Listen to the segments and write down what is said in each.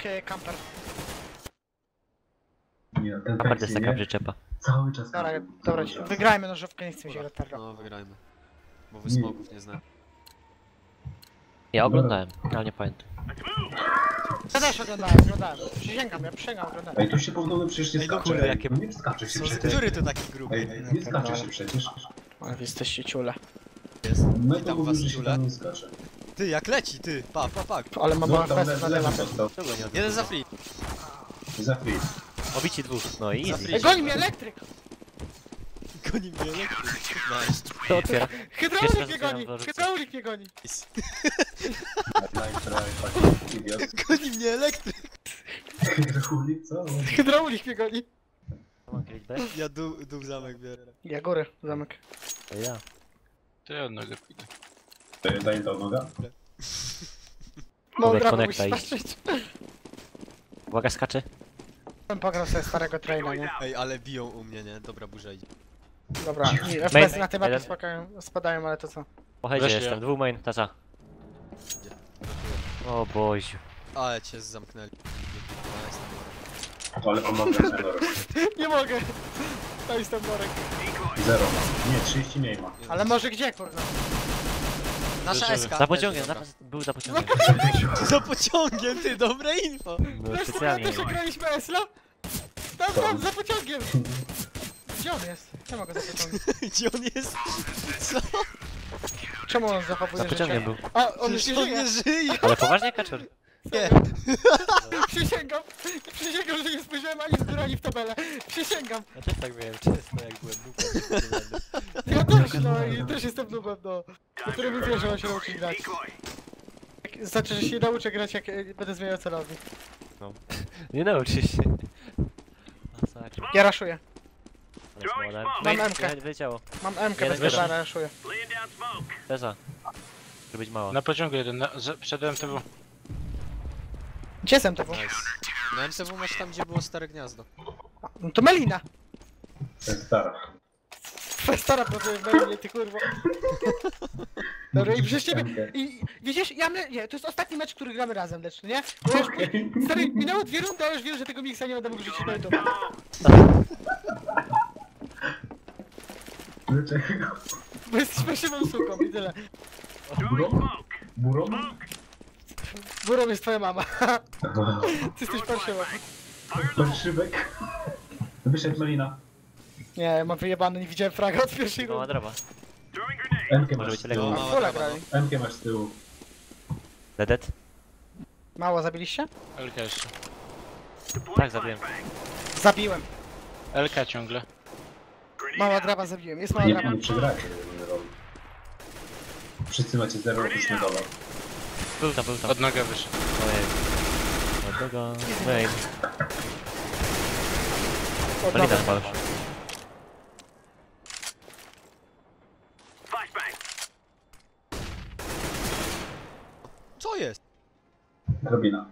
camper. Nie, ten Naprawdę Pepsi, jest taka nie? przyczepa. Cały czas. Dobra, cały dobra, czas. wygrajmy nożówkę, nie chcę mi się grać targa. No, wygrajmy. Bo wy smoków nie znam. Ja oglądałem, ale nie pamiętam. Ja też oglądałem. Przysięgam, oglądałem. Ej, tu się powoduje przecież nie Ej, no skacze. kurde, ej, jakie- no nie skacze się przecież. Który to taki gruby Ej, nie skacze się przecież. Ale wy jesteście ciule. jest? My to Witam mówimy, was, że się ciule. tam nie skacze. Ty, jak leci, ty! Pa. Ale mam No małe tam kwestie na lewy temat. dostał. Czego nie Jeden za free. Za free. Obici dwóch, no i easy. Za Ej, goni mnie elektryk! Goni mnie elektryk. Nice. To otwiera. Hydraulik raz mnie otwieram, goni! włożę. Hydraulik mnie goni! Idiot. Goni mnie elektryk. Chulik, co? Hydraulik mnie goni! Mam kiedyś B? Ja dół zamek biorę. Ja góry, zamek. To ja. To ja od nogę pójdę. Daję to noga? Mądra, bo konekta musisz iść. patrzeć. Uwaga, skacze. Bym pograł sobie starego traina, nie? Ej, ale biją u mnie, nie? Dobra, burza idzie. Dobra, i Main, FPS na tym mapie jeden. spadają, ale to co? Po headzie Weszli, jestem, ja. dwóch main, tasa. O boziu. Ale cię zamknęli. Ja jestem dobra. Ale pomogę zero. Nie mogę! To jest ten norek. Zero ma. Nie, 30 mniej ma. Ale może gdzie, kurwa? Nasza SK. Za pociągiem, Dobra. był za pociągiem. Za pociągiem, ty, dobre info. No specjalnie. Też graliśmy Esla? Tam, za pociągiem! Gdzie on jest? Nie mogę za pociągiem. Gdzie on jest? Co? Czemu on zachowuje Za pociągiem życie? był. A, on już Przecież nie on żyje! nie żyje. Ale poważnie, Kaczor? Nie. Przysięgam, że nie spojrzałem ani w górę, ani w tabelę. Przysięgam. Ja też tak miałem często, jak byłem nupem. Ja też, no i też jestem nubem, no. Dopiero mówię, że on się nauczy grać. Znaczy, że się nie nauczę grać, jak będę zmieniał celownik. Nie nauczysz się. Masakra. Ja raszuję. Ale smola. Mam Main, M-kę. wyleciało. Mam M-kę Jeden bez wyszedł. kebara, raszuję. Tesa. Może być mała. Na pociągu jeden, przed MTW. Gdzie jestem to był? Nice. Na MCW masz tam, gdzie było stare gniazdo. No to Melina! To jest stara. Twoja stara pracuje w Melinie, ty kurwa. Dobra, i przez ciebie... I widzisz, nie, to jest ostatni mecz, który gramy razem, lecz, nie? Bo już, stary, minęło 2 rundy, a już wiem, że tego miksa nie będę mógł rzucić na YouTube. Dlaczego? Bo jesteś fałszywą suką i tyle. Burą? Burą? Górą jest twoja mama. Ty jesteś fałszywą. Parszywek. Wyszedł Melina. Nie, ja mam wyjebany, nie widziałem fraga od pierwszej Mała rundy. droba. M-kę Może masz być z lekko. tyłu. No, mała Fula trawa, grali. M-kę masz z tyłu. Dedet? Mało zabiliście? LK jeszcze. Tak, zabiłem. Zabiłem. LK ciągle. Mała draba zabiłem, jest mała Nie, draba. nie przegracie tego roli. Wszyscy macie zero oprócz Medola. Był tam. Od nogę wyszedł. Ojej. Od droga. Main. Od Melina nowa. chyba już. Co jest? Drabina.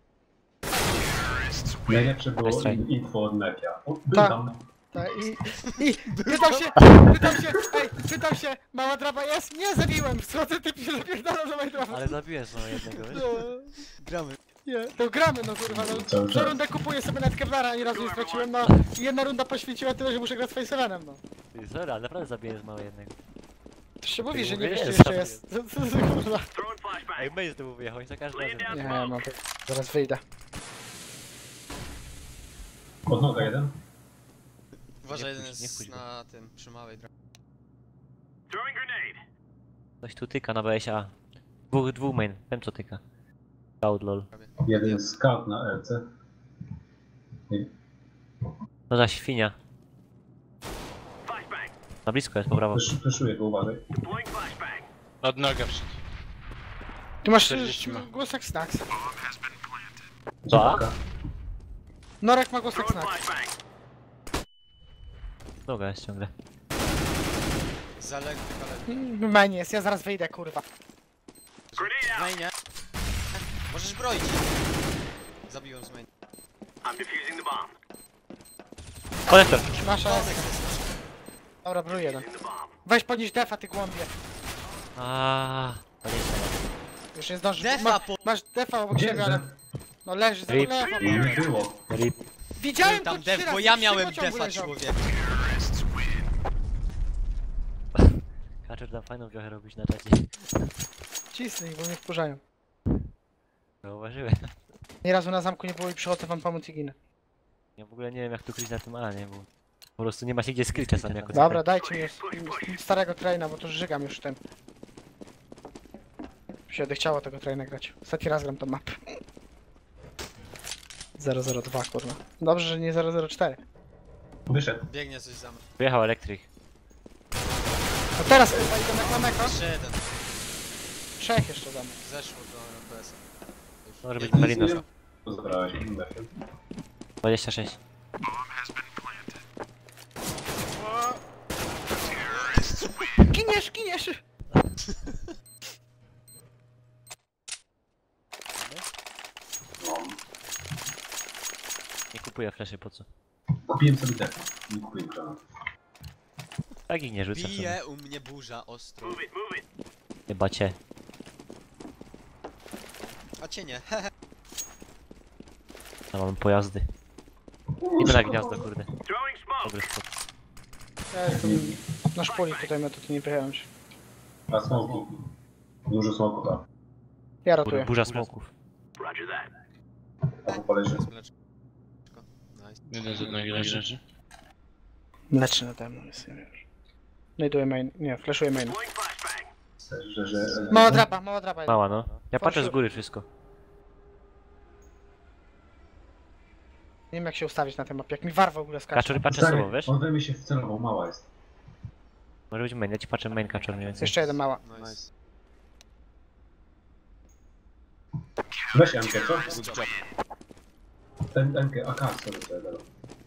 Najlepsze było Strike. info od Mefia. O, był Tak. tam. Tak, i pytam się, mała draba jest? Nie, zabiłem! Schodzę, typ się zapierdala za moją drabą. Ale zabiłeś no jednego, wiesz? No, Gramy. nie, to gramy, no kurwa, no. Cały Co czas. rundę kupuję sobie nawet Kevlara, ani razu nie straciłem, no. I jedna runda poświęciła tyle, że muszę grać z Face'em, no. Ty, Zora, naprawdę zabijesz mało jednego. To się mówi, że nie Mówię, wiesz, czy jest, jeszcze tam jest. Co za kurwa? Ej, main z tyłu wyjechał i za każdym razem. Nie, mam. Zaraz wyjdę. Od noga jeden. Uważaj, jeden nie jest wpuść go. na tym, przy małej drabinie. Coś tu tyka na BSA. Dwóch main, wiem co tyka. Scout lol. Jeden scout na LC. To za świnia. Na blisko jest, po prawo. Przeszuję go, uważaj. Od nogę wszedł. Ty masz 40 ma. głos jak Snax. Co? Norek ma głos jak Snax. Noga jest ciągle. Zaległy, ale... Main jest, ja zaraz wyjdę, kurwa. W mainie. Możesz broić. Zabiłem z main. Konektor! Nasza Dobra, brój jeden. Weź podnieś defa, ty głąbie. Aaaa. Już nie zdążysz. Defa po... Masz defa obok Gdzie siebie, jest ale... ten? No leży, za Rip. lewo. Nie było. Rip. Widziałem Tam go 3 def, razy, bo ja przy miałem pociągu defa, leżał. człowiek. Kaczor tam fajną trochę robić na czacie. Cisnij, bo mnie wkurzają. Zauważyłem. Nieraz na zamku nie było i przychodzę wam pomóc i ginę. Ja w ogóle nie wiem jak tu kryć na tym A, nie? Bo po prostu nie ma się gdzie skryć czasami jako Dobra, dajcie mi starego traina, bo to żygam już ten. Się chciało tego traina grać. Ostatni raz gram tą mapę. 002 kurwa. Dobrze, że nie 004. Wyszedł. Biegnie coś za mną. Wyjechał elektryk. No teraz kurwa idę na klameko. Jeszcze jeden. 3 jeszcze damy. Zeszło do RPS. Może być Jeden. Marinos. To zabrałeś. Defy. 26. Giniesz, giniesz! No. Nie kupuję fleszy, po co? Kupiłem sobie defy. Nie kupiłem granat. Tak ich nie rzucę w sumie. Bije u mnie burza ostro. Chyba cię. A cię nie. Ja mam pojazdy. Idę na gniazdo, kurde. Dobry spot. Ja jestem na szpuli tutaj, my tutaj nie wyjechałem się. A smoki. Dużo smoku tam. Ja ratuję. Burza smoków. A po leży. Jest mleczko. Nice. Jeden z jednego leży. Mleczny nade mną jest, nie wiesz. Znajduję main, nie, flashuję main. Że... Mała drapa, mała drapa. Mała no. Ja patrzę z góry wszystko. Nie wiem jak się ustawić na tej mapie, jak mi war w ogóle skacze. Kaczor patrzę z sobą, wiesz? On we mnie się wcelował, mała jest. Może być main, ja ci patrzę main kaczor mniej więcej. Jeszcze jeden mała. Nice. Weź Ankę, co? Good job. Ten Ankę, AK sobie to dało.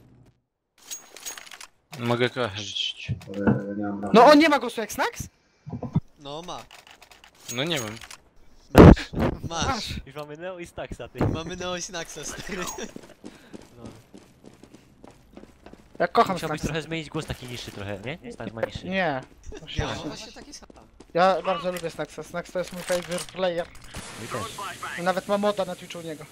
Mogę kochać rzucić. Nie mam No on nie ma głosu jak Snacks? No ma. No nie wiem. Masz. Już mamy Neo i Staxa, ty. Mamy Neosinaxa stary. Ja kocham Musiałbyś Snacks. trochę zmienić głos taki niższy trochę, nie? Stax ma niższy. Nie. Ja mam właśnie taki sam. Ja bardzo lubię Snacksa. Snacks to jest mój favorite player. I też. Nawet mam moda na Twitchu u niego.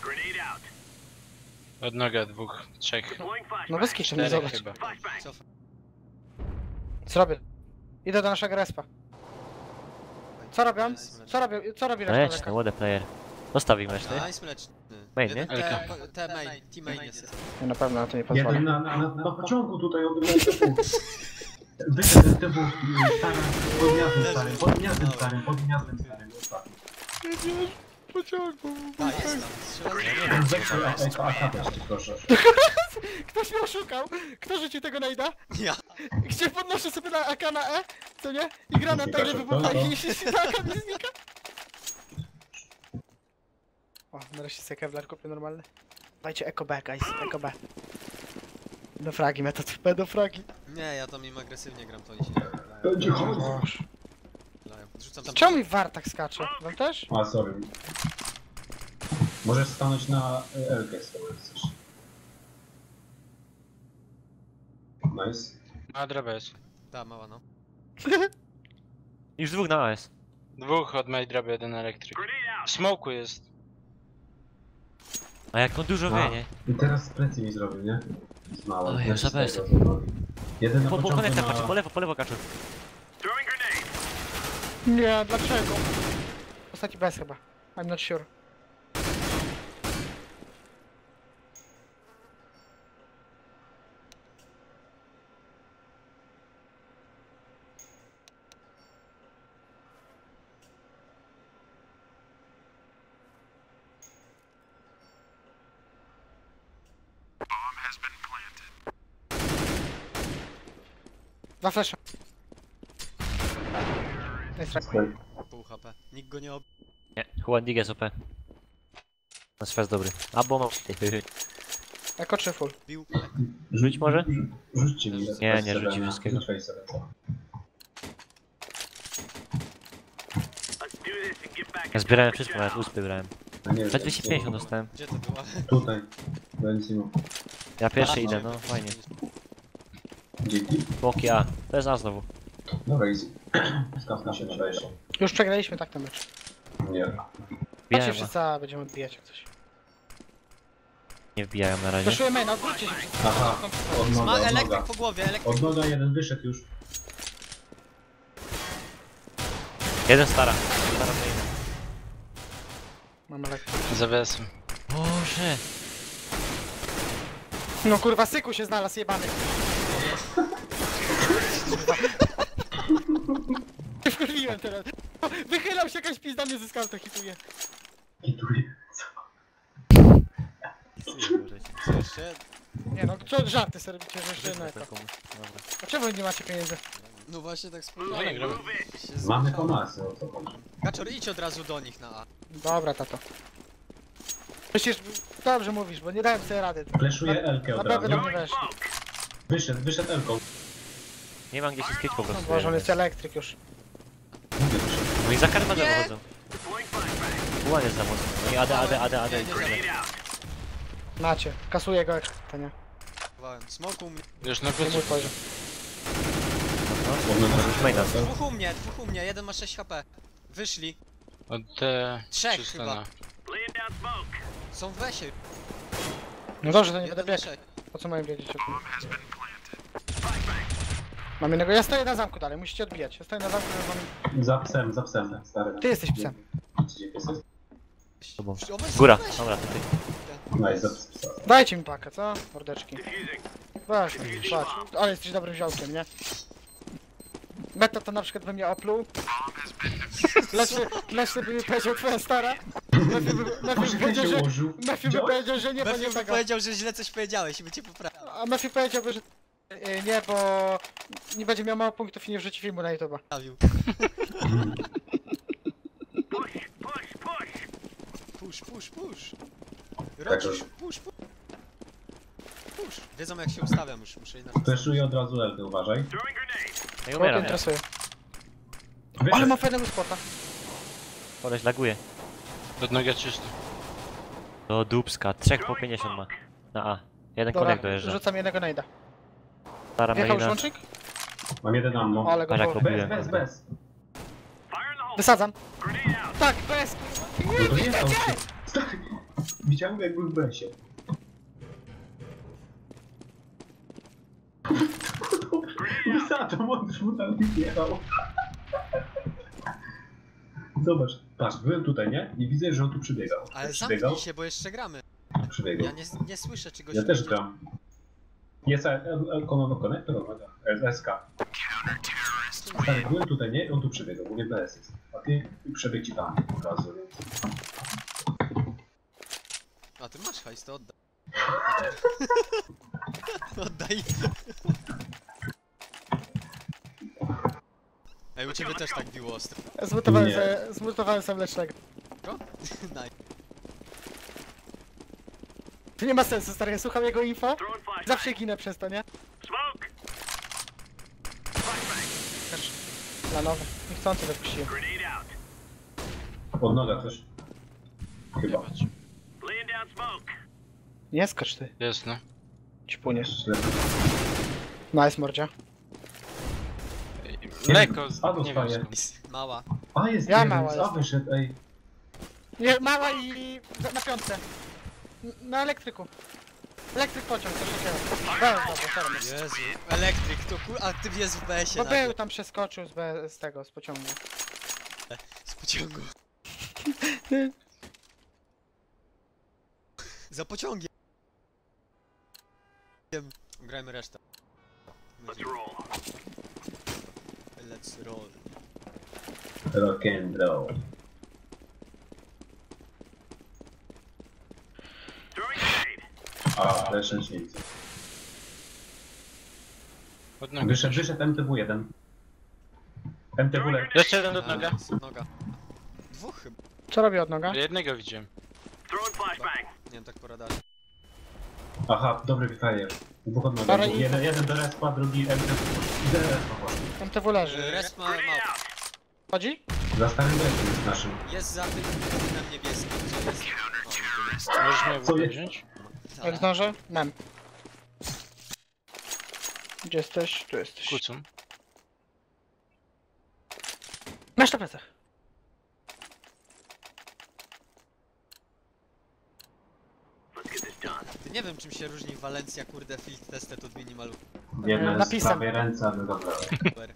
Odnoga, dwóch, trzech. No bez kiczy, nie Czterech zobacz. chyba. Cofam. Co robię? Idę do naszego respa. Co robią? Co robią? Co robi reszta Mleczny, leka? what a player. Zostaw ich mleczny. Nice mleczny. Main, nie? Jeden te main, team main jest. Ja na pewno na to nie pozwolę. Jeden na pociągu tutaj od tyłu. Wyszedł ten tyłu starym, pod gniazdem starym, pod gniazdem starym, pod gniazdem starym. Ostatni. A, jest tam. Strzelanie. Ten zepsuł AK też, proszę. Ktoś mnie oszukał! Kto rzucił tego najda? Ja. Gdzie podnoszę sobie na AK na E? Co nie? I gra na tyle wybucha i się taka mi znika. O, nareszcie sobie Kevlar kupię normalny. Dajcie Eco B, guys, Eco B. Do fragi, metod P do fragi. Nie, ja tam im agresywnie gram, to oni się nie wydają. Będzie chodź. Rzucam tam. Czemu mi war tak skacze? Wam też? A, sorry. Możesz stanąć na Elkę sobie, jak chcesz. Nice. A drabę jest. Ta, mała no. Już dwóch na AS. Dwóch od mojej draby, jeden elektryk. W smoku jest. A jak on dużo wie, nie? I teraz plecy mi zrobił, nie? Z mała. O, ja za bez. Jeden na Po początku konekta, patrz, na... po lewo kaczor. Nie, dlaczego? Ostatni bez chyba. I'm not sure. Dwa flesze. Nice try. Pół HP. Nikt go nie ob... Nie, Juan Dig jest OP. No swes dobry. Albo mam ty. Eko czy full? bił. Rzuć może? Rzućcie mi. Nie, nie rzuci wszystkiego. Rzuć sobie co. Ja zbierałem wszystko, nawet uspy brałem. A nie, Za 250 dostałem. Gdzie to była? Tutaj. Będzie mu. Ja pierwszy idę, no fajnie. Dzięki. Boki A. To jest A znowu. Dobra, easy. Skawka się nadaje się. Już przegraliśmy tak ten mecz. Nie. Patrzcie Bijałem A. wszyscy, a będziemy odbijać jak coś. Nie wbijają na razie. Zeszuję maina, odwróćcie się wszyscy. Aha, od noga, Ma od elektryk noga. po głowie, elektryk. Od noga jeden wyszedł już. Jeden stara. Stara maina. Mam elektryk. Zawiasem. Boże. No kurwa, syku się znalazł jebany. Wkurwiłem teraz. Wychylał się, jakaś pizda mnie zyskał, to hituje. Kituje. Co jeszcze? Nie no, co żarty sobie robicie, że jeszcze jedno Dobra. eko. A czemu nie macie pieniędzy? No właśnie tak No nie spróbowałem. gramy. Mamy komasy, o co chodzi. Kaczor, idź od razu do nich na A. Dobra, tato. Przecież dobrze mówisz, bo nie dałem sobie rady. Fleszuję Elkę Na od pewno razu. do mnie weszli. Wyszedł Elką. Nie mam gdzie się skryć po No prostu. Boże, on jest elektryk już. Mówię, wyszedł. No i za karmadę wychodzą. Ułan jest za mocno. No i AD. Nie, nie żaden. Macie, kasuję go to nie. Smoku u mnie. Już na Nie plecach. mój poziom. Maina. Dwóch u mnie, jeden ma 6 HP. Wyszli. Od te... Trzech czysto chyba. na- Są w wesie. No dobrze, to nie Jeden będę na biegł. 6. Po co mają wiedzieć o tym? Mam jednego, ja stoję na zamku dalej, musicie odbijać. Ja stoję na zamku, ale mam... Za psem, stary. Ty jesteś psem. Gdzie pies jest? Tobą. Obaj są Góra. w wesie. Dobra, tutaj. Nice, za psa. Dajcie mi pakę, co? Mordeczki. Właśnie, patrz. Ale jesteś dobrym ziomkiem, nie? Meta to na przykład by mnie opluł. Leszy by mi powiedział twoja stara. Mefi by powiedział, że... ułożył. Mefi by powiedział, że nie, bo Matthew nie by tego. powiedział, że źle coś powiedziałeś i by cię poprawił. A Mefi powiedziałby, że... Nie, bo... Nie będzie miał mało punktów i nie wrzuci filmu na YouTube'a. Push. Tak, Rodzisz, push. Wiedzą jak się ustawiam, już muszę inaczej. Fleszuję od razu Elkę, uważaj. No i Kogo umieram. interesuje? Wyszedł. Ale mam fajnego spota. Koleś laguje. Od noga czysto. Do dupska. 3 po 50 ma. Na A. Jeden Dobra, konek dojeżdża. rzucam jednego najda. Stara Wjechał już maina. łącznik? Mam jeden ammo. Ale go Ale po... kopiłem. Bez. Wysadzam. Tak, bez. No to nie stał się. Stary, widziałem jak był w besie. Wysadzam, on już mu tam nie wjechał. Zobacz, patrz, byłem tutaj, nie? I widzę, że on tu przybiegał. Ale Przybiegał, zamknij się, bo jeszcze gramy. przybiegał. Ja nie słyszę czegoś. Ja też gram. Jest Konono Connector, SK. Stary, byłem tutaj, nie? On tu przybiegał, mówię BS jest. A ty przebieg ci tam od razu, więc... A ty masz hajs, to oddaj. Oddaj. Ej, u ciebie też tak biło ostro. Zmutowałem sobie mlecznego. Co? Nice. To nie ma sensu, stary, ja słucham jego info. Zawsze ginę przez to, nie? Planowe. Niechcący wypuściłem. Od noga też. Chyba. Jebać. Nie skocz ty, Jest no. ćpuniesz. Nice, mordzia. Lekko, A, nie wiem dostaję. skąd. Mała. A jest Ja jeden, mała a jestem. wyszedł, ej. Nie, mała i... na piątce. Na elektryku. Elektryk pociąg, coś takiego. Dobra, sorry. Jezu. Elektryk, to a ty jest w BS-ie Bo nagle. był tam przeskoczył z tego, z pociągu. Z pociągu. Za pociągiem. Grajmy resztę. Let's roll. Rock and roll. A, lecznicz. Od noga. Wyszedł MTW1. MTW le... Jeszcze jeden od noga. Noga. Dwóch chyba. Co robi od noga? Jednego widziałem. Nie wiem, tak poradali. Aha, dobry fire. Dwóch od Para nogi. i- Jeden do respa, drugi MTW. Do respa właśnie. MTW leży. Resp ma mało. Chodzi? Za starym bestem jest naszym. Jest za tym na niebieskim, co jest. Możesz mnie Co w jest? wziąć? Jak zdążę? Mam. Gdzie jesteś? Tu jesteś. Kucą. Masz na plecach. Ty Nie wiem czym się różni Walencja, kurde, field tested od minimalu. Jedne z napisem. prawej ręce, a druga z lewej. Super.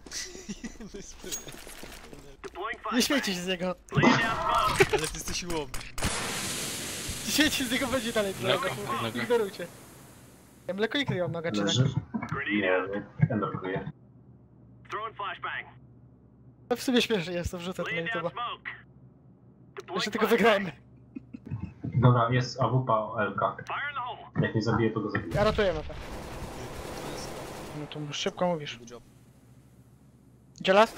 Nie śmiejcie się z niego. Ale ty jesteś łom. Nie śmiejcie z niego, będzie dalej. Mleko, Mleko. mleko. Ignorujcie. Ja mleko i kryją noga, czy tak? Leżysz? Nie, Ender kryje. No w sumie śmiesznie jest, to wrzucę to na YouTube'a. Jeszcze tylko wygrajmy. Dobra, jest AWP LK. Jak nie zabije, to go zabije. Ja ratuję to. No to szybko mówisz. Good job. Gdzie las?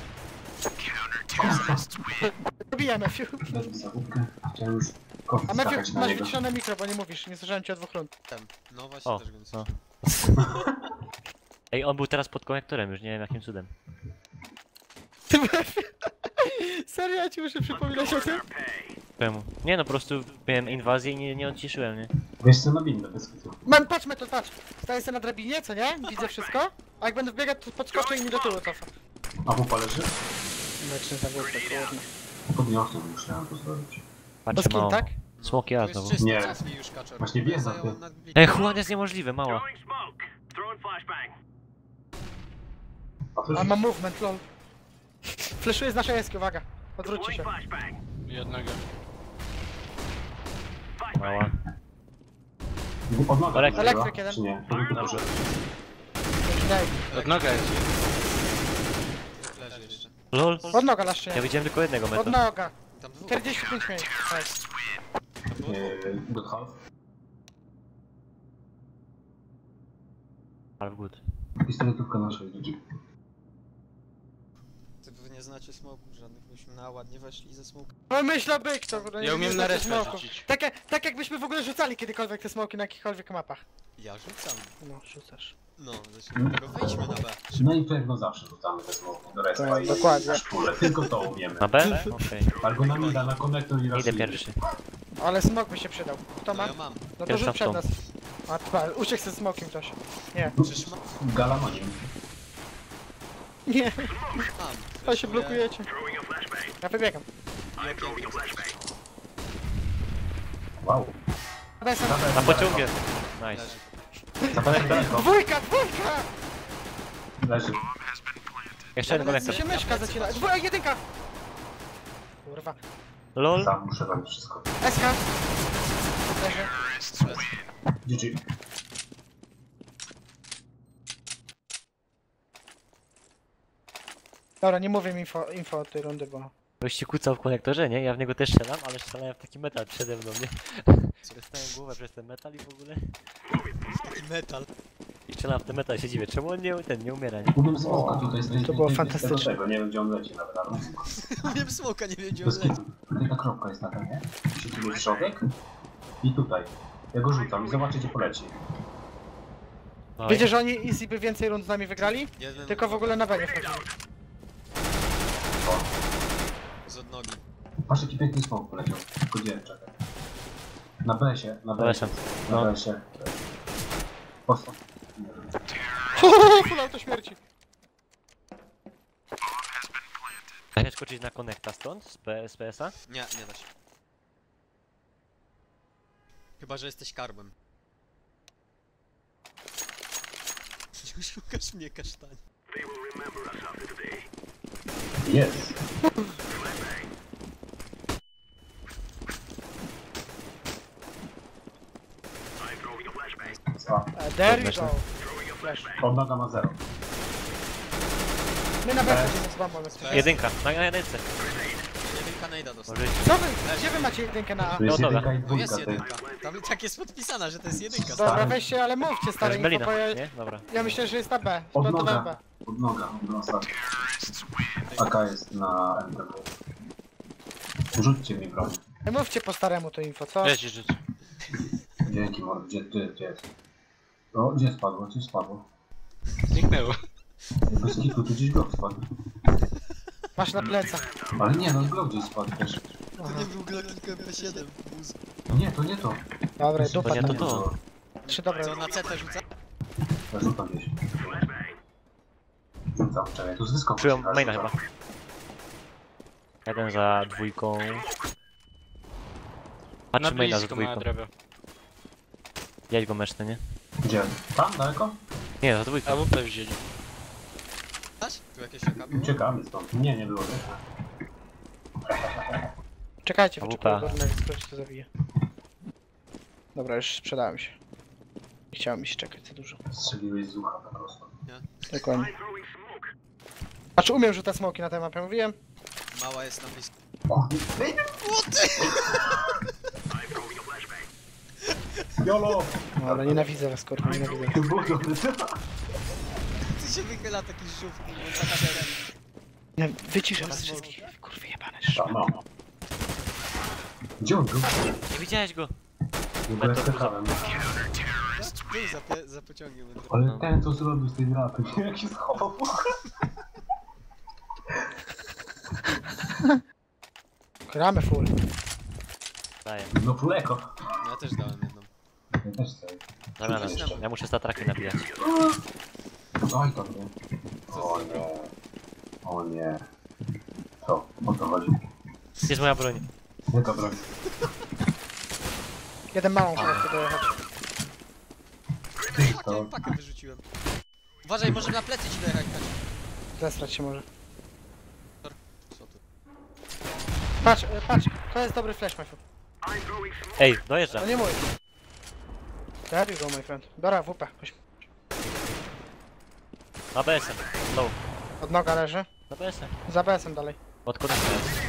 Dobijamy, Matthew. Dać za AWPkę. Chciałem już kofi A skakać Matthew, na masz niego. wyciszone mikro, bo nie mówisz, nie słyszałem cię od 2 rund. Ten. No właśnie O, też go nie no. słyszę. Ej, on był teraz pod konektorem, już nie wiem jakim cudem. Ty Matthew. Serio, ja ci muszę przypominać o tym? Czemu? Nie no, po prostu miałem inwazję i nie odciszyłem, nie? Wiesz co, na windę, bez kitu. Mam, patrz Metod, patrz. Staję sobie na drabinie, co nie? Widzę wszystko. A jak będę wbiegać, to podskoczę i mi do tyłu cofa. AWP leży? Mleczny zawódek, trudno. Podniosłem, musiałem to zrobić. Patrzę Bez kin, mało. tak? Smoki Tu A jest znowu. czysto, Nie. cofnij już kaczor. Właśnie wiem, Zajął ty. on nad blikiem. Ej, Juan jest niemożliwy, mała. A to A mam movement, lol. Fleszuje z naszej eski, uwaga. Odwróćcie się. Jednego. Mała. Od noga Elektryk to jeden. była, czy nie? To był dobrze. Daj. Od noga jest. Leży jeszcze. LOL. Od noga laszcie. Ja widziałem tylko jednego Od meta. noga. Tam dwóch. 45 minut. Nice. Tam było dwóch. Good half. Half good. Pistoletówka naszej ludzi. Ty wy nie znacie smoków żadnych, byśmy na ładnie weszli ze smoka. No myślę byk to, kurde, Ja umiem na znacie respę smoków. rzucić. Tak jakbyśmy w ogóle rzucali kiedykolwiek te smoki na jakichkolwiek mapach. Ja rzucam. No, rzucasz. No, zacznijmy tego, wejdźmy na B. No i pewno zawsze rzucamy te smoki do respa Tak, i dokładnie. na szpulę. Tylko to umiemy. Na B? Okej. Albo na mida, na konektor i Idę raszujemy. pierwszy. Ale smok by się przydał. Kto No ma? ja mam. No to Pierwsza rzuć w przed tą. nas. A chyba, uciekł ze smokiem ktoś. Nie. Przecież mam. Galamaniem. Nie, Mam. to się blokujecie. Ja wybiegam. Jak Wow. Dawaj sam. Na pociągie. Nice. leży. Zapalek daleko. Dwójka! Leży. Jeszcze jeden Mi konektor. się myszka zacina. Jedynka! Kurwa. LOL. Sam muszę robić wszystko. SK. Leży. GG. Dobra, nie mówię info od tej rundy, bo... Ktoś się kłócał w konektorze, nie? Ja w niego też strzelam, ale strzelałem w taki metal przede mną, nie? Dostałem głowę przez ten metal i w ogóle... Taki metal. I strzelam w ten metal i się dziwię, czemu on nie umiera, nie? Umiem smoka tutaj z tej... To było tej- fantastyczne. Tego, nie wiem gdzie on leci nawet, ale... Wiem smoka, nie wiem gdzie on Bez leci. kitu. Tutaj ta kropka jest taka, nie? Się tu jest środek. I tutaj. Ja go rzucam i zobaczę gdzie poleci. No Wiecie, że oni easy by więcej rund z nami wygrali? Jeden Tylko w ogóle na B nie wchodzili. z odnogi. Patrz jaki piękny smok poleciał. Tylko gdzie? Czekaj. Na BS-ie, na BS-ie. BS-em. Na No. BS-ie. Posto. Full auto śmierci. Da się skoczyć na konekta stąd? Z PS-a? Nie, nie da się. Chyba, że jesteś karbem. Szukasz mnie kasztanie. Jest. There you go. Flash. Od noga ma 0. My na B wchodzimy z bombą. Jedynka, na jedynce. Jedynka najda dostał. Może Co wy? Gdzie wy macie jedynkę na A? Tu jest No dobra. jedynka i No dwójka. jest Ty. jedynka. Tam tak jest podpisana, że to jest jedynka. Dobra, weźcie, ale mówcie to stare jest info, Melina, bo ja, nie? Dobra. ja myślę, że jest na B. Od Plantowałem B. noga. Od noga. Od nosa. AK jest na MTW. Rzućcie mi broń. Mówcie po staremu to info, co? Ja ci rzucę. Dzięki mord. Gdzie jest? O, gdzie spadło? Gdzie spadło? Zniknęło. Bez kitu, tu gdzieś blok spadł. Masz na plecach. Ale nie, no blok gdzieś spadł też. To nie był Glock, tylko MP7. Buz. Nie, to nie to. Dobra, dupa nie, tam to jest. to. 3 dobre. Co, na CT rzuca? Ja rzucam gdzieś. Rzucam, czekaj, tu z wyskoku. Przyjął się maina rzucam. chyba. Jeden za dwójką. Na Patrzy maina za blisko ma dwójką. drabę. Jedź go meczny, nie? Gdzie? Tam, daleko? Nie, to dwójka. AWP wzięli. Dasz? Tu jakieś AK było? Uciekamy stąd. Nie było. Czekajcie, AWP. wyczekuję, bo na skrócie to zabije. Dobra, już sprzedałem się. Nie chciało mi się czekać za dużo. Strzeliłeś z ucha po prostu. Dokładnie. Znaczy umiem rzucać smoki na tę mapę, mówiłem? Mała jest na blisko. O, Jolo! No ale nienawidzę was, kurwa, nienawidzę. To było dobre. Ty się wychyla taki żółw, on taka teren. Nie, wyciszę was wszystkich, kurwy jebane. Tam mam. Gdzie on był? Nie widziałeś go. Bo ja skakałem. Był za pociągiem. Ale ten co zrobił z tej rapy, jak się schował. Gramy full. Daję. No fuleko. No ja też dałem jedną. Ja też chcę. Zamiana. Ja muszę statraki nabijać. Oj to nie. O nie. O nie. Co? O to chodzi? Gdzie jest moja broń? Nie to broń. Jeden małą chyba chcę dojechać. Ty Ja to. pakę wyrzuciłem. Uważaj, może na plecy ci dojechać. Zesrać się może. Co tu? Patrz, patrz, to jest dobry flash, my friend. Ej, dojeżdża. To nie mój. There you go, my friend. Dobra, WP. Chodź. Na BS-em. Low. Od noga leży. Na BS-em. Za BS-em dalej. Od konektora jest.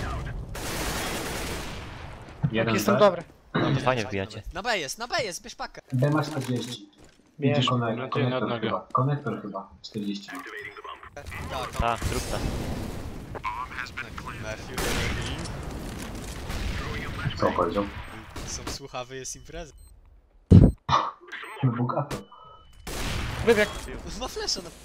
Jeden Jestem B. dobry. No, fajnie wbijacie. Na B jest, bierz pakę. B ma 40. Bierz. Idzie Notuję nad konektor nogę. chyba. Konektor chyba. 40. Tak, A, zrób to. Matthew. Co powiedział? Są słuchawy, jest impreza. No bogato. Wybieg. Ma flesza na...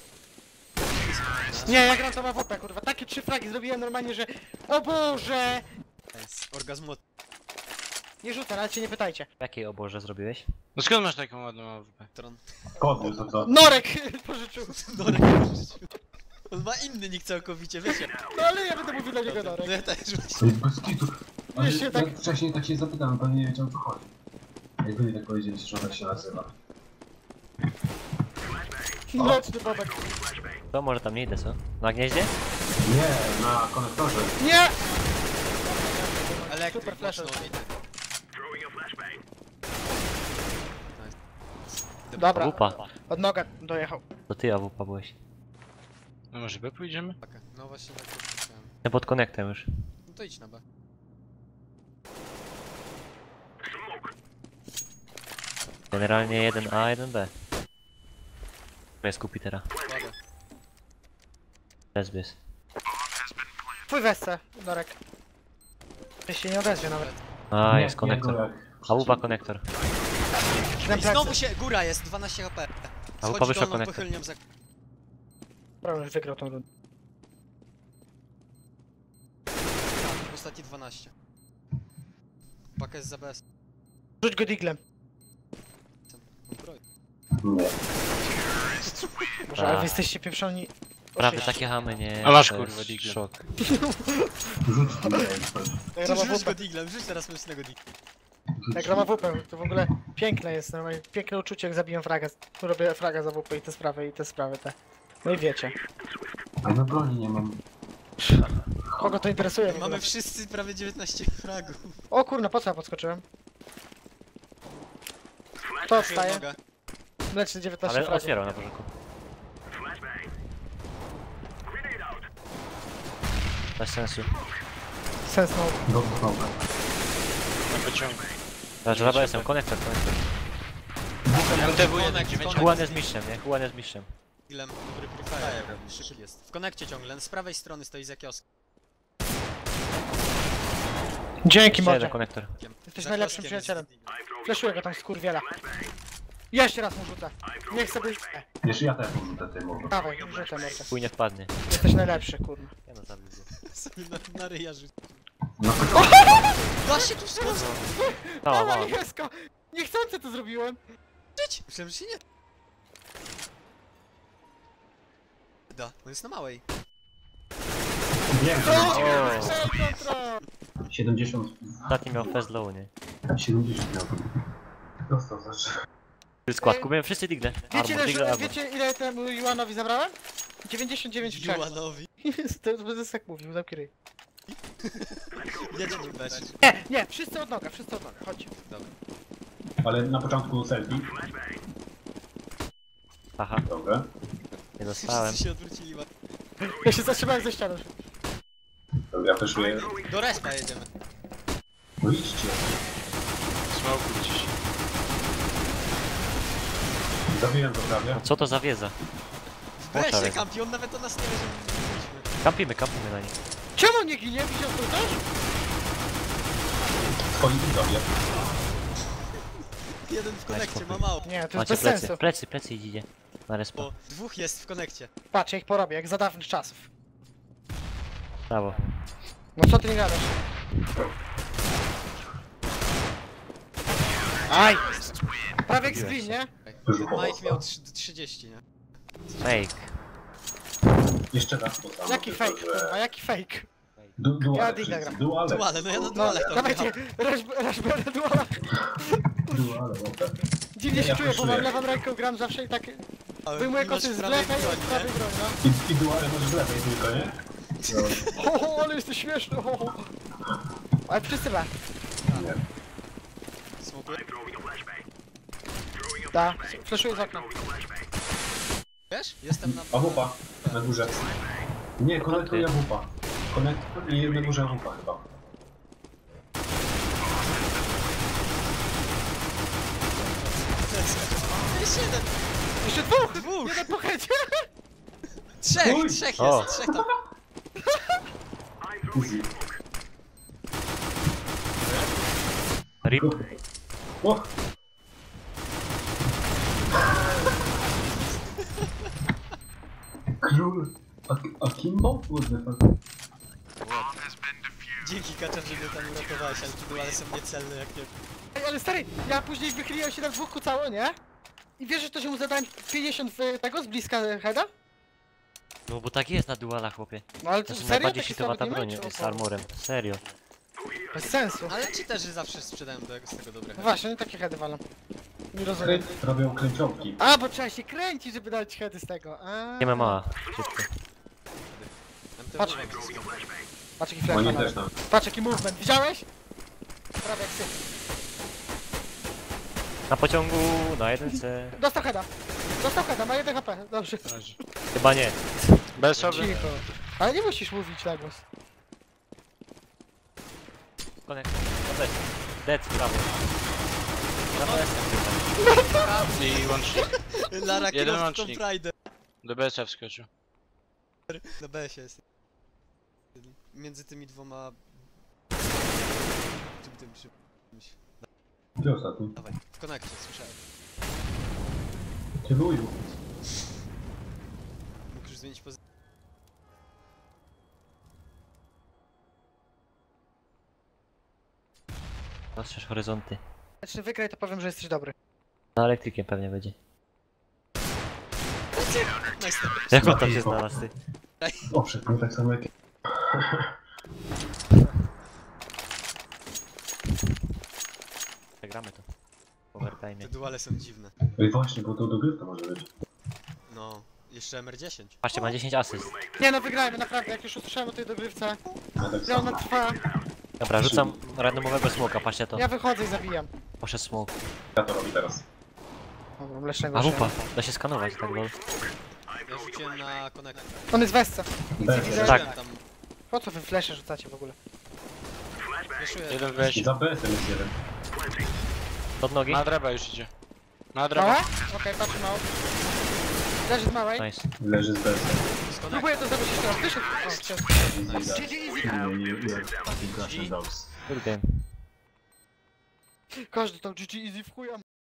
Nie, ja gram to ma WP, kurwa. Takie 3 fragi zrobiłem normalnie, że... O Boże! Orgazm młot. Nie rzucę, ale cię nie pytajcie. Jakiej oborze zrobiłeś? No skąd masz taką ładną AWP? Tron. Podniósł to co? Norek pożyczył. Norek wyrzucił. On ma inny nick całkowicie, wiecie. No ale ja będę mówił dla niego No Norek. ja też Ej, bez kitu. Ale Wiesz, się tak- ja wcześniej tak się zapytałem, pan nie wiedział o co chodzi. Jak byli tak powiedzieli, że on tak się nazywa. Mroczny bobek. To może tam nie idę, co? Na gnieździe? Nie, na konektorze. Nie! Elektryk, Super flash. mocno obity. Dobra, Wupa. od noga dojechał. To ty, AWP byłeś. No może B pójdziemy? Pakę. No właśnie tak myślałem. Ja pod konektem już. No to idź na B. Generalnie 1A, 1B. Jest Kupitera. Kładę. Lesbies. Twój wesce, Norek. Ty się nie odezwie nawet. A, Nie, jest konektor. jak- AWP konektor. Ten I plecy. znowu się... Góra jest, 12 HP. A łupa Schodzi wyszła dolną konektor. pochylnią za... Problem, że wygrał tą rundę. Tak, ostatni 12. Paka jest za BS. Rzuć go diglem. Mam broń. Nie. Boże, ale A. wy jesteście pieprzoni. Prawie takie hamy, nie. A masz, to jest kurwa, digle. Szok. Rzuć tu, nie wiem, coś. Jak gra ma Rzuć WP, go diglem, rzuć teraz mocnego digla. Rzuć jak gra ma WP, to w ogóle piękne jest, normalnie. Piękne uczucie, jak zabiję fraga. Robię fraga za WP i te sprawy te. No i wiecie. A na broni nie mam. Kogo to interesuje w ogóle? Mamy wszyscy prawie 19 fragów. O kurna, po co ja podskoczyłem? Kto odstaje? Noga. Mleczny 19 Ale fragów. otwierał na porządku. Bez sensu. Sens no. Dobrze, dobra. Na pociągu. Znaczy, za jestem, konektor, konektor. MTW1 9. Huan jest mistrzem, nie? Huan jest mistrzem. Diglem, dobry prefire, szybki jest. W konekcie ciągle, z prawej strony stoi za kioskiem. Dzięki, Jeszcze jeden mordzie. konektor. Jesteś Za najlepszym kioskiem przyjacielem. jest Diglem. Fleszuję go tam skurwiela. Jeszcze raz mu rzucę. Nie chcę być... Wiesz, ja też rzucę tej mowy. Dawaj, rzucę mordę. Chuj nie wpadnie. Jesteś najlepszy, kurna. Ja no zabił go. Sobie na ryja rzuć. No to Da się tu skoczyć! Mała, Mała mała. niebieska! Niechcący to zrobiłem! Myślałem, że się nie... Da, on jest na małej. nie O! wiem. Kontrol! 70. Ostatni miał fest low, nie? 70 miał. Dostał znaczy. Skład, kupiłem wszyscy digle. Armor, digle, armor. Wiecie ile temu Juanowi zabrałem? 99 w czek. Juanowi. To będę tak mówił, zamknij ryj. Jedziemy bez. Nie, wszyscy od noga, chodźcie. Dobra. Ale na początku selfie. Aha, Dobra. nie dostałem. Wszyscy się odwrócili. Ja się zatrzymałem ze ścianą. Dobra, ja wyszuję. Do respa jedziemy. No idźcie. Smokuj gdzieś. Zabiłem to prawie. Co to za wiedza? Weź się Poczekaj. kampi, on nawet o nas nie wie, że my byliśmy. Kampimy na nich. Czemu nie ginie? Widział to też? Swoi widzowie. Jeden w konekcie, ma spokój. mało. Nie, to jest Macie bez plecy, sensu. plecy idzie. Na respa. Bo dwóch jest w konekcie. Patrz, ja ich porobię, jak za dawnych czasów. Brawo. No co ty nie gadasz? Aj! Prawie jak zgrin, nie? Wyrzuchował. Mike miał 30, nie? Fake. Jeszcze raz to samo. Jaki tylko fake, że- kurwa, jaki fake? Duale Ja wszyscy. digram. Duale. Duale, no ja na No, duale tam dawajcie, rush duala. Duale, dobra. Dziwnie się Ja czuję, bo puszuję. mam lewą ręką, gram zawsze i tak... Wyjmuję koty z lewej i z prawej broń, no. I duale możesz z lewej tylko, nie? No, Ho, ale jesteś śmieszny, ho. Ale wszyscy B. nie. Smokuję. Da, flashuję z okna. Wiesz? Jestem na... AWP na górze. Nie, konektuję AWP. Konektor i na górze AWP chyba. Jest jeden! Jeszcze dwóch! Dwóch! Jeden po headzie. Trzech! Uj. Trzech O. jest! Trzech tam. Easy. Rip. O! Król Akimbo? What the fuck? Dzięki Kaczor, że mnie tam uratowałeś, ale te duale są niecelne jak nie... Ej, ale stary, ja później wychyliłem się na dwóch kucało, nie? I wiesz, że to, że mu zadałem 50 w tego z bliska heada? No bo tak jest na dualach, chłopie. No ale To to są serio najbardziej taki shitowata słaby broń damage? z armorem. Serio. Bez sensu. Ale ci też zawsze sprzedają z tego dobrego. No właśnie, nie takie heady walą. Nie rozumiem. Robią kręciołki. A, bo trzeba się kręcić, żeby dać heady z tego. A. Nie MMA. Szybko. Patrz. Patrz jaki flash Oni ma też nawet. tam. Patrz jaki movement, widziałeś? Prawie jak syf. Na pociągu, na 1C. Dostał heada, ma 1 HP, dobrze. Chyba nie. Bez sobie. Cicho. Ale nie musisz mówić na głos. Konek. Na bez. Dead, prawo. Na bez. chyba. I łącznik. Lara Jeden Croft łącznik. Tomb Raider. Do BS-a wskoczył. Na BS jest. Między tymi dwoma... Tym czymś. Gdzie ostatni? Dawaj, w konekcie, słyszałem. Gdzie był? Mógł już zmienić pozycję. Patrzysz horyzonty. Znaczy wygraj, to powiem, że jesteś dobry. Na elektrykiem pewnie będzie. Nice. Jak on tam się znalazł, ty? Owszem, no tak samo jak... Przegramy to. W Te overtime. duale są dziwne. Ej właśnie, bo to dogrywka może być. No, jeszcze MR10. Patrzcie, ma 10 asyst. Nie no, wygrajmy, naprawdę, jak już usłyszałem o tej dogrywce. Ja tak Ja ona samo. trwa. Dobra, rzucam randomowego smoka, patrzcie to. Ja wychodzę i zabijam. Poszedł smoke. Ja to robię teraz. Dobra, mlecznego A się. wupa, da się skanować, tak lol. Ja rzuciłem na konektor. On jest w wesce. Bez. widzę. Tak. Tam Po co wy flesze rzucacie w ogóle? fleszuję. Jeden weź. Za BS-em jest jeden. Od nogi? Na dreba już idzie. Na Małe? dreba. Okej, patrzę mało. Leży z małej. Nice. Leży z BS-em. Z konektor. Próbuję to zrobić jeszcze raz. Wyszedł. O, wszedł. Good game. Każdy tam GG easy w chuja.